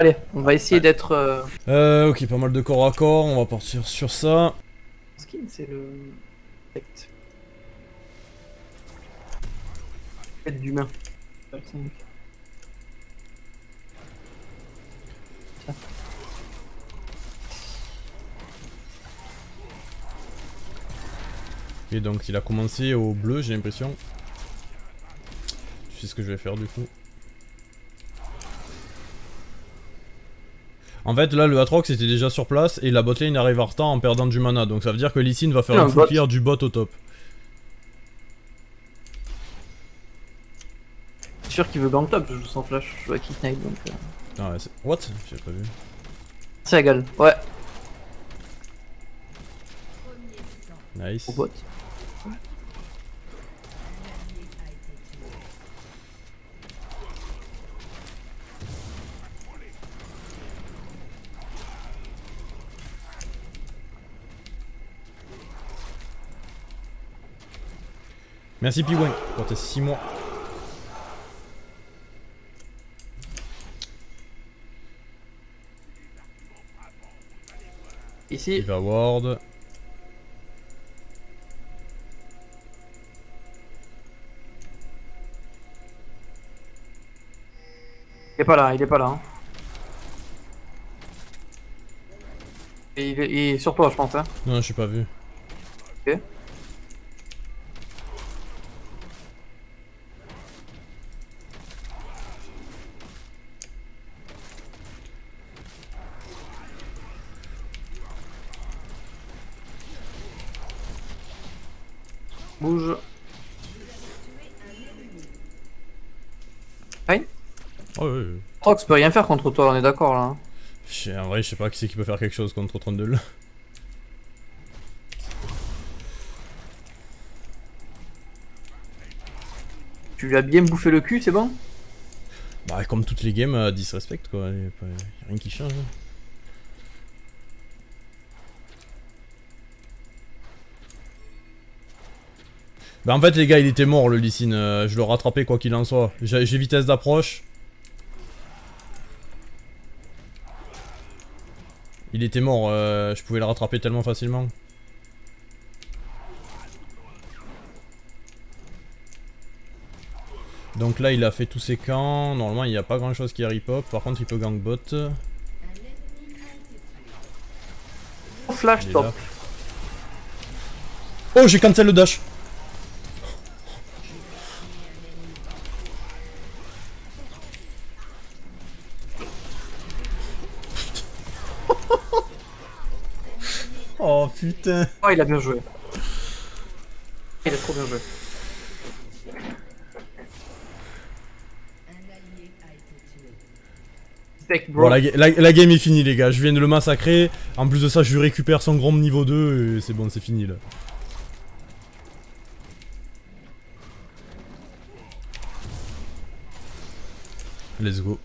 Allez, on va essayer d'être... Ok, pas mal de corps à corps, on va partir sur ça. Skin, c'est le... Tête d'humain. Et donc il a commencé au bleu, j'ai l'impression. Tu sais ce que je vais faire du coup. En fait là le Aatrox était déjà sur place et la botlane arrive en retard en perdant du mana. Donc ça veut dire que Lee Sin va faire une full clear du bot au top. C'est sûr qu'il veut gank top, je joue sans flash, je joue à Kick Knight donc... Ah ouais, c'est... What? J'avais pas vu. C'est égal, ouais. Nice. Au bot. Merci Pigouin pour tes 6 mois. Ici. Il va ward. Il est pas là, il est pas là. Hein. Et il est sur toi, je pense. Hein. Non, je suis pas vu. Ok. Bouge. Fine. Oh, ouais, ouais. Trox peut rien faire contre toi, on est d'accord là. Hein. En vrai, je sais pas qui c'est qui peut faire quelque chose contre Trundle. Tu lui as bien bouffé le cul, c'est bon? Bah, comme toutes les games, disrespect quoi. Y'a rien qui change. Hein. Bah, en fait, les gars, il était mort le Lee Sin. Je le rattrapais quoi qu'il en soit. J'ai vitesse d'approche. Il était mort, je pouvais le rattraper tellement facilement. Donc là il a fait tous ses camps, normalement il n'y a pas grand chose qui arrive pop, par contre il peut gank bot. Flash top. Oh j'ai cancel le dash. Oh putain. Oh il a bien joué. Il a trop bien joué. Bon la game est finie les gars, je viens de le massacrer. En plus de ça je lui récupère son grand niveau 2 et c'est bon, c'est fini là. Let's go.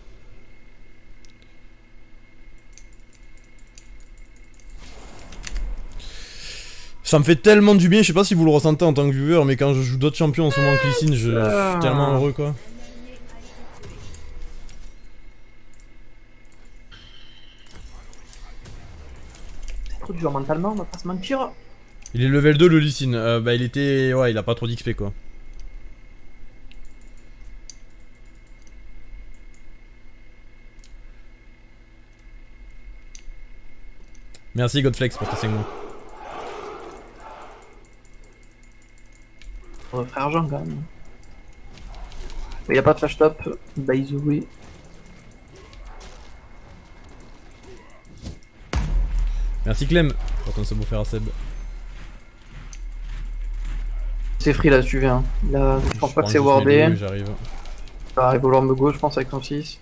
Ça me fait tellement du bien, je sais pas si vous le ressentez en tant que viewer, mais quand je joue d'autres champions en ce moment que Lee Sin, je suis tellement heureux quoi. C'est trop dur mentalement, on va pas se mentir. Il est level 2 le Lee Sin, bah il était... Ouais, il a pas trop d'XP quoi. Merci Godflex pour tes 5 mois. Frère Jean quand même. Il n'y a pas de flash top, by the way. Merci Clem pour ton sub offert à Seb. C'est free là, si tu viens. Là, je pense pas que c'est wardé. J'arrive. Ça arrive au lord go, je pense, avec ton 6.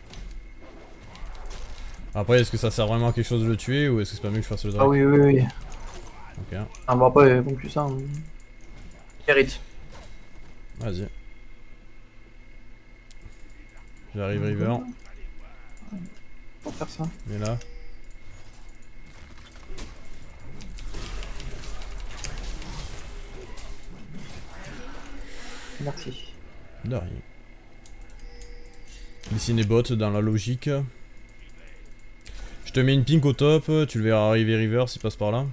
Après, est-ce que ça sert vraiment à quelque chose de le tuer ou est-ce que c'est pas mieux que je fasse le drag? Ah oui, oui, oui. Ok. Ah bah pas bon plus ça. Hein. Hérite. Vas-y. J'arrive river. Pour faire ça. Mais là. Merci. De rien. Ici les bots dans la logique. te mets une pink au top, tu le verras arriver river s'il passe par là.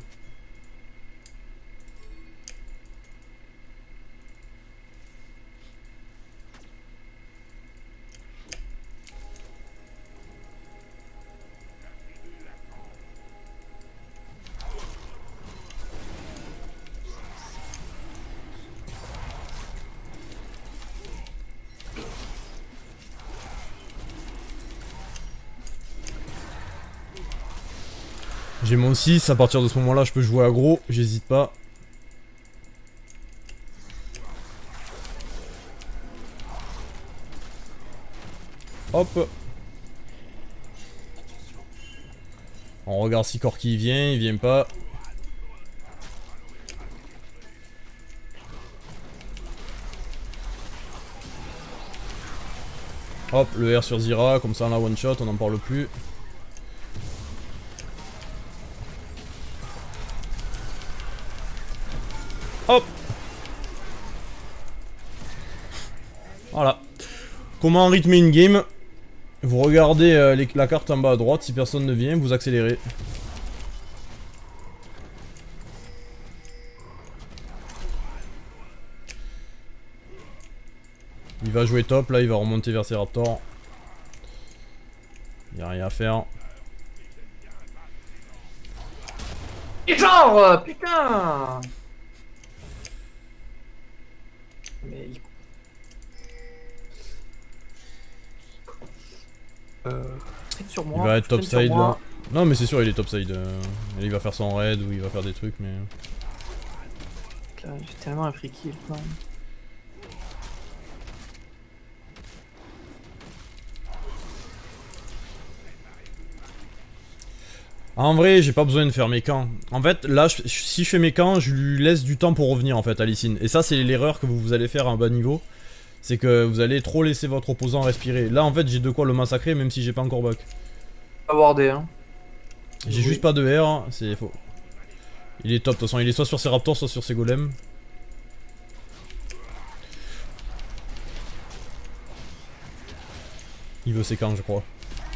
J'ai mon 6, à partir de ce moment là je peux jouer aggro, j'hésite pas. Hop. On regarde si Corki il vient pas. Hop, le R sur Zira, comme ça on a one shot, on n'en parle plus. Hop. Voilà. Comment rythmer une game? Vous regardez la carte en bas à droite, si personne ne vient, vous accélérez. Il va jouer top, là il va remonter vers ses raptors. Il n'y a rien à faire. Et genre, putain. Mais sur moi, il va être topside là. Non mais c'est sûr il est topside. Il va faire son raid ou il va faire des trucs mais... J'ai tellement un free kill quand même. En vrai j'ai pas besoin de faire mes camps. En fait là si je fais mes camps je lui laisse du temps pour revenir en fait à Lee Sin. Et ça c'est l'erreur que vous allez faire à un bas niveau. C'est que vous allez trop laisser votre opposant respirer. Là en fait j'ai de quoi le massacrer même si j'ai pas encore back. Pas wardé hein. J'ai juste pas de R, c'est faux. Il est top de toute façon, il est soit sur ses raptors soit sur ses golems. Il veut ses camps je crois.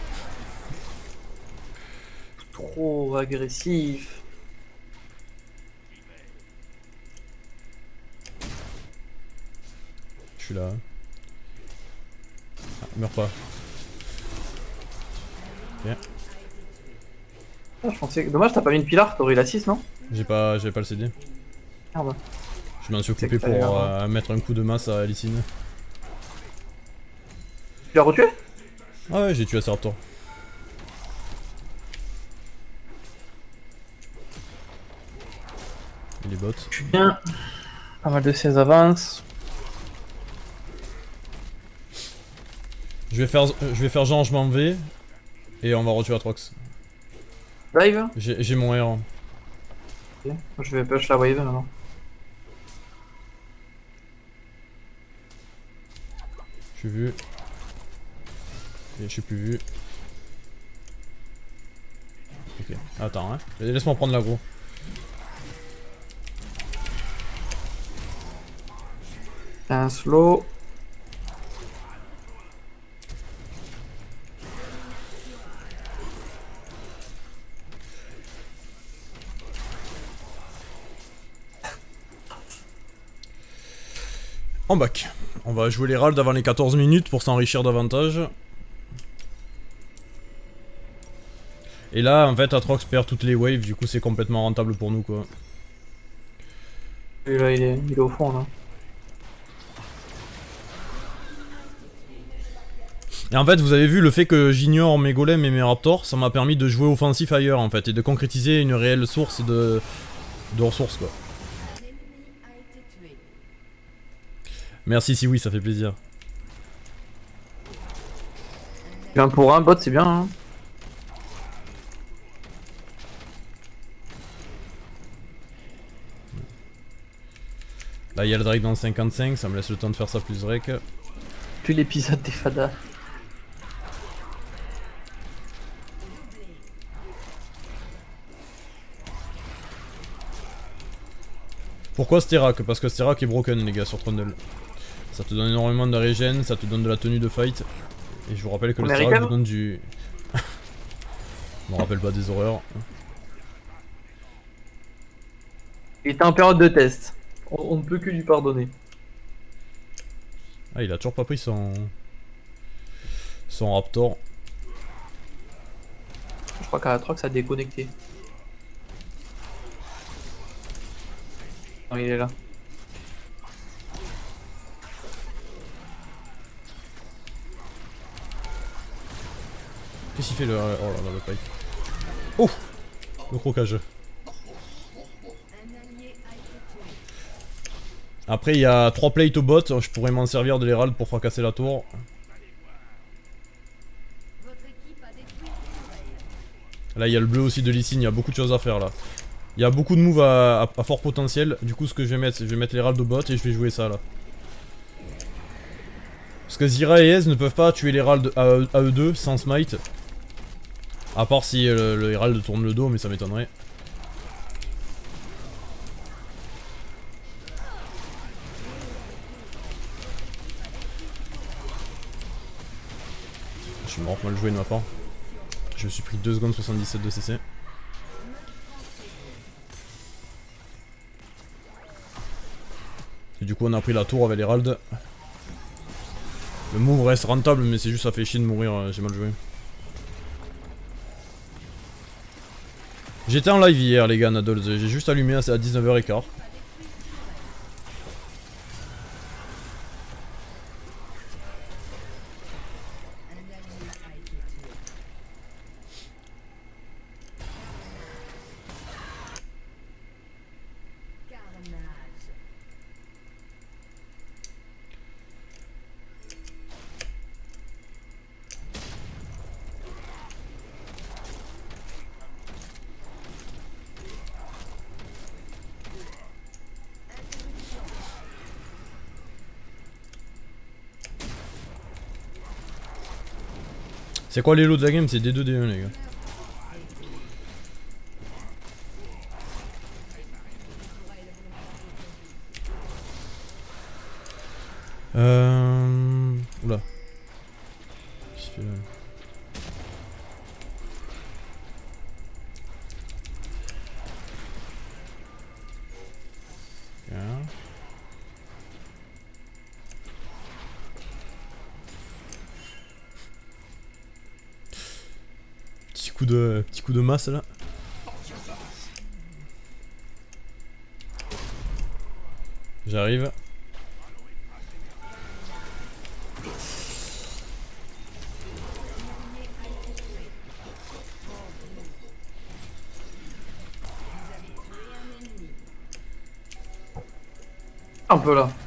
Trop agressif. Je suis là. Ah, meurs pas. Ok. Ah, je pensais que... Dommage t'as pas mis une pilar, t'aurais eu la 6 non? J'avais pas le CD. Merde. Je m'en suis occupé pour mettre un coup de masse à Lee Sin. Tu l'as retué? Ah ouais j'ai tué ses raptors. Il est bot. Je suis bien. Pas mal de 16 avances. Je vais faire genre je m'en vais. Et on va retuer Atrox. Dive? J'ai mon R. Ok. Je vais push la wave maintenant. Je suis vu. Et je suis plus vu. Ok. Attends hein. Laisse-moi prendre l'aggro. Un slow. En back. On va jouer les ralds avant les 14 minutes pour s'enrichir davantage. Et là, en fait, Atrox perd toutes les waves, du coup c'est complètement rentable pour nous quoi. Et là il est au fond là. Et en fait, vous avez vu le fait que j'ignore mes golems et mes raptors, ça m'a permis de jouer offensif ailleurs en fait, et de concrétiser une réelle source de ressources quoi. Merci si oui, ça fait plaisir. Un pour un bot c'est bien hein. Là il y a le Drake dans le 55, ça me laisse le temps de faire ça plus rec. Plus l'épisode des fadas. Pourquoi Sterak? Parce que Sterak est broken les gars sur Trundle. Ça te donne énormément de régène, ça te donne de la tenue de fight. Et je vous rappelle que le Sterak vous donne du... Je me rappelle pas des horreurs. Il était en période de test. On ne peut que lui pardonner. Ah, il a toujours pas pris son Raptor. Je crois qu'Alatrox a déconnecté. Non, il est là. Qu'est-ce qu'il fait le... Oh là là, le pipe. Oh, le crocage. Après il y a 3 plates au bot, je pourrais m'en servir de l'Herald pour fracasser la tour. Là il y a le bleu aussi de Lee Sin, il y a beaucoup de choses à faire là. Il y a beaucoup de moves à fort potentiel, du coup ce que je vais mettre, c'est je vais mettre l'Herald au bot et je vais jouer ça là. Parce que Zyra et Ez ne peuvent pas tuer l'Herald à eux deux sans smite. À part si le Herald tourne le dos, mais ça m'étonnerait. Je suis mort mal joué de ma part. Je me suis pris 2 secondes 77 de CC. Et du coup on a pris la tour avec l'Herald. Le move reste rentable mais c'est juste ça fait chier de mourir, j'ai mal joué. J'étais en live hier les gars Nadolz, j'ai juste allumé à 19h15. C'est quoi les lots de la game? C'est D2 D1 les gars. Oula. Qu'est-ce que Petit coup de masse là. J'arrive. Un peu là.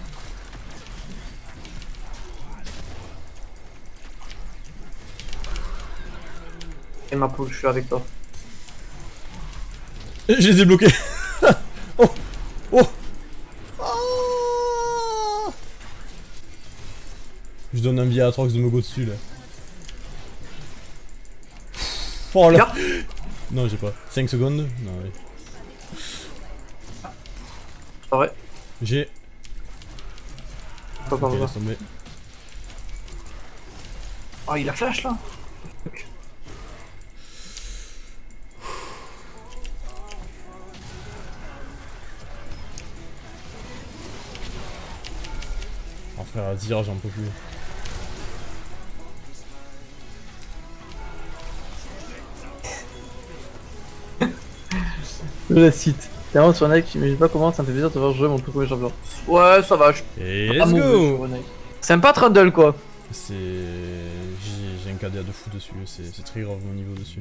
Et ma poule, je suis avec toi. Et je les ai bloqués. Oh. Oh. Oh. Je donne un billet à Trox de me go dessus là. Oh là. Non j'ai pas. 5 secondes. Non ouais. C'est vrai. J'ai. Pas Ok, laisse tomber. Oh il a flash là. Oh frère, à Zyra j'en peux plus. Je la cite. T'es vraiment sur Nike, mais je sais pas comment, ça me fait plaisir de te voir jouer mon tout premier champion. Ouais, ça va, je... Et let's go. Sympa Trundle quoi. C'est... J'ai un KDA de fou dessus, c'est très grave mon niveau dessus.